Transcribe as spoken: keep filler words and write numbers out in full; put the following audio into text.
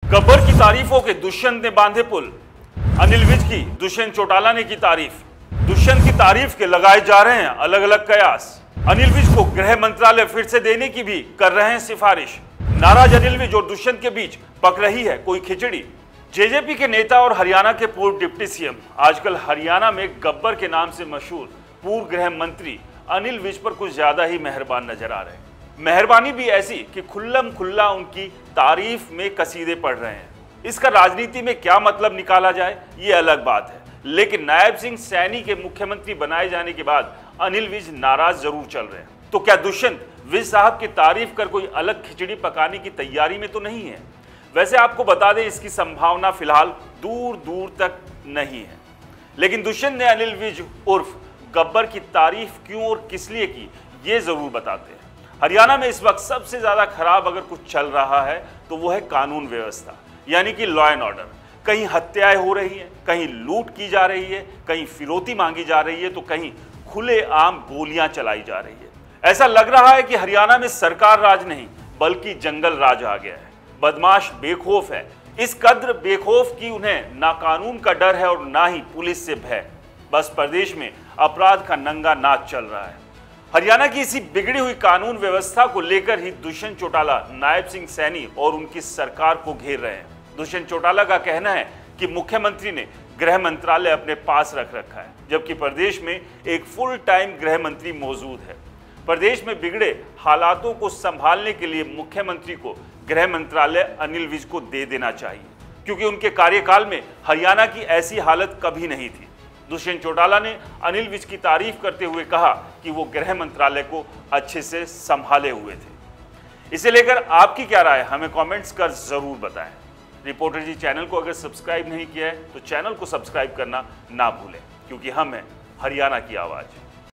गब्बर की तारीफों के दुष्यंत ने बांधे पुल। अनिल विज की दुष्यंत चौटाला ने की तारीफ। दुष्यंत की तारीफ के लगाए जा रहे हैं अलग अलग कयास। अनिल विज को गृह मंत्रालय फिर से देने की भी कर रहे हैं सिफारिश। नाराज अनिल विज और दुष्यंत के बीच पक रही है कोई खिचड़ी। जेजेपी के नेता और हरियाणा के पूर्व डिप्टी सीएम आजकल हरियाणा में गब्बर के नाम से मशहूर पूर्व गृह मंत्री अनिल विज पर कुछ ज्यादा ही मेहरबान नजर आ रहे हैं। मेहरबानी भी ऐसी कि खुल्लम खुल्ला उनकी तारीफ में कसीदे पढ़ रहे हैं। इसका राजनीति में क्या मतलब निकाला जाए ये अलग बात है, लेकिन नायब सिंह सैनी के मुख्यमंत्री बनाए जाने के बाद अनिल विज नाराज जरूर चल रहे हैं। तो क्या दुष्यंत विज साहब की तारीफ कर कोई अलग खिचड़ी पकाने की तैयारी में तो नहीं है? वैसे आपको बता दें, इसकी संभावना फिलहाल दूर दूर तक नहीं है। लेकिन दुष्यंत ने अनिल विज उर्फ गब्बर की तारीफ क्यों और किस लिए की, ये जरूर बताते हैं। हरियाणा में इस वक्त सबसे ज्यादा खराब अगर कुछ चल रहा है तो वो है कानून व्यवस्था, यानी कि लॉ एंड ऑर्डर। कहीं हत्याएं हो रही हैं, कहीं लूट की जा रही है, कहीं फिरौती मांगी जा रही है, तो कहीं खुलेआम गोलियां चलाई जा रही है। ऐसा लग रहा है कि हरियाणा में सरकार राज नहीं बल्कि जंगल राज आ गया है। बदमाश बेखौफ है, इस कद्र बेखौफ कि उन्हें ना कानून का डर है और ना ही पुलिस से भय। बस प्रदेश में अपराध का नंगा नाच चल रहा है। हरियाणा की इसी बिगड़ी हुई कानून व्यवस्था को लेकर ही दुष्यंत चौटाला नायब सिंह सैनी और उनकी सरकार को घेर रहे हैं। दुष्यंत चौटाला का कहना है कि मुख्यमंत्री ने गृह मंत्रालय अपने पास रख रखा है, जबकि प्रदेश में एक फुल टाइम गृह मंत्री मौजूद है। प्रदेश में बिगड़े हालातों को संभालने के लिए मुख्यमंत्री को गृह मंत्रालय अनिल विज को दे देना चाहिए, क्योंकि उनके कार्यकाल में हरियाणा की ऐसी हालत कभी नहीं थी। दुष्यंत चौटाला ने अनिल विज की तारीफ करते हुए कहा कि वो गृह मंत्रालय को अच्छे से संभाले हुए थे। इसे लेकर आपकी क्या राय, हमें कमेंट्स कर जरूर बताएं। रिपोर्टर जी चैनल को अगर सब्सक्राइब नहीं किया है तो चैनल को सब्सक्राइब करना ना भूलें, क्योंकि हम हैं हरियाणा की आवाज़।